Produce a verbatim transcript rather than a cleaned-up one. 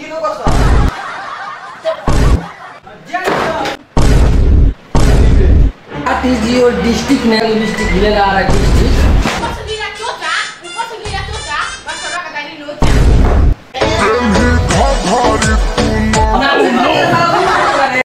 sino kasa? What is your district name? District village.